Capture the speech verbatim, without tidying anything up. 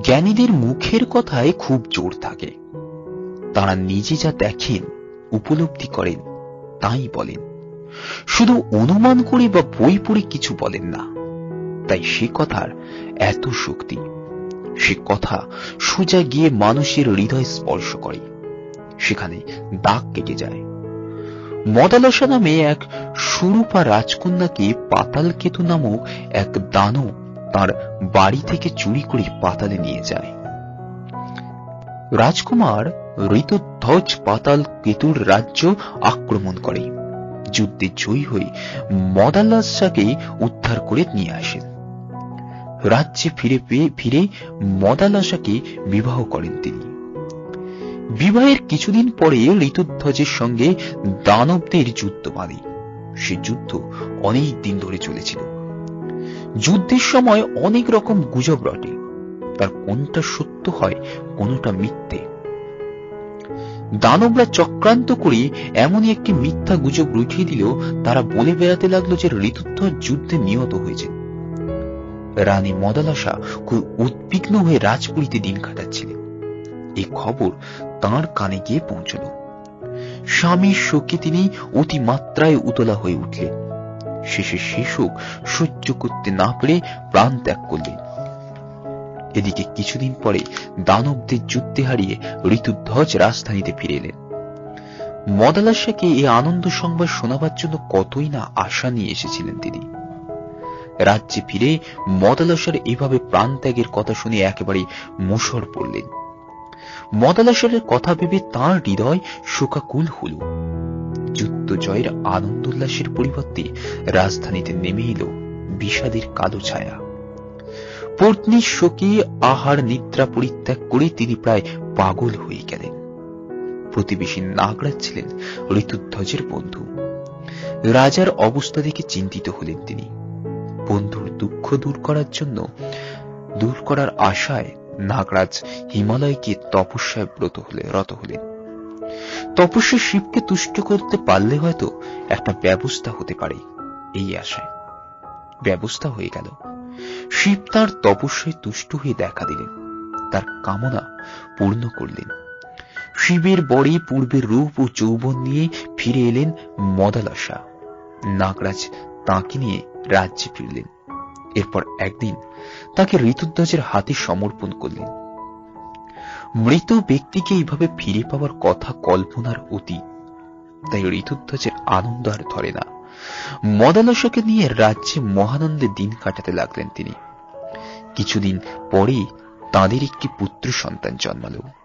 জ্ঞানীদের মুখের কথায় খুব জোর থাকে। তারা নিজে যা দেখেন, উপলব্ধি করেন, তাই বলেন। শুধু অনুমান করে বা বই পড়ে কিছু বলেন না। তাই সে কথার এত শক্তি। সে কথা সোজা গিয়ে মানুষের হৃদয় স্পর্শ করে, সেখানে দাগ কেটে যায়। মদালসা নামে এক সুরূপা রাজকন্যাকে পাতালকেতু নামক এক দানব তার বাড়ি থেকে চুরি করে পাতালে নিয়ে যায়। রাজকুমার ঋতুধ্বজ পাতাল কেতুর রাজ্য আক্রমণ করে। যুদ্ধে জয়ী হয়ে মদালসাকে উদ্ধার করে নিয়ে আসেন। রাজ্যে ফিরে পেয়ে ফিরে মদালসাকে বিবাহ করেন তিনি। বিবাহের কিছুদিন পরে ঋতুধ্বজের সঙ্গে দানবদের যুদ্ধ বাঁধে। সে যুদ্ধ অনেক দিন ধরে চলেছিল। যুদ্ধের সময় অনেক রকম গুজব রটে, তার কোনটা সত্য হয়, কোনটা মিথ্যে। দানবরা চক্রান্ত করে এমনই একটি মিথ্যা গুজব রুটিয়ে দিল। তারা বলে বেড়াতে লাগলো যে ঋতুধ্বজ যুদ্ধে নিহত হয়েছে। রানী মদালসা খুব উদ্বিগ্ন হয়ে রাজপুরীতে দিন কাটাচ্ছিলেন। এই খবর তাঁর কানে গিয়ে পৌঁছল। স্বামীর শোকে তিনি অতিমাত্রায় উতলা হয়ে উঠলেন। শেষে সে শোক সহ্য করতে না পেরে প্রাণ ত্যাগ করলেন। এদিকে কিছুদিন পরে দানবদের যুদ্ধে হারিয়ে ঋতুধ্বজ রাজধানীতে ফিরে এলেন। মদালসাকে এই আনন্দ সংবাদ শোনাবার জন্য কতই না আশা নিয়ে এসেছিলেন তিনি। রাজ্যে ফিরে মদালসার এভাবে প্রাণ ত্যাগের কথা শুনে একেবারে মুষড় পড়লেন। মদালসার কথা ভেবে তাঁর হৃদয় শোকাকুল হল। যুদ্ধ জয়ের আনন্দ উল্লাসের পরিবর্তে রাজধানীতে নেমে এলো বিষাদের কালো ছায়া। পত্নীর শোকে আহার নিদ্রা পরিত্যাগ করে তিনি প্রায় পাগল হয়ে গেলেন। প্রতিবেশী নাগরাজ ছিলেন ঋতুধ্বজের বন্ধু। রাজার অবস্থা দেখে চিন্তিত হলেন তিনি। বন্ধুর দুঃখ দূর করার জন্য দূর করার আশায় নাগরাজ হিমালয়কে তপস্যায় ব্রত হলে রত হলেন। তপস্যা শিবকে তুষ্ট করতে পারলে হয়তো একটা ব্যবস্থা হতে পারে, এই আশায়। ব্যবস্থা হয়ে গেল। শিব তাঁর তপস্যায় তুষ্ট হয়ে দেখা দিলেন, তার কামনা পূর্ণ করলেন। শিবের বরে পূর্বের রূপ ও যৌবন নিয়ে ফিরে এলেন মদালসা। নাগরাজ তাঁকে নিয়ে রাজ্যে ফিরলেন। এরপর একদিন তাকে ঋতুধ্বজের হাতে সমর্পণ করলেন। মৃত ব্যক্তিকে এইভাবে ফিরে পাওয়ার কথা কল্পনার অতীত। তাই ঋতুধ্বজের আনন্দ আর ধরে না। মদালসাকে নিয়ে রাজ্যে মহানন্দে দিন কাটাতে লাগলেন তিনি। কিছুদিন পরেই তাঁদের একটি পুত্র সন্তান জন্মালো।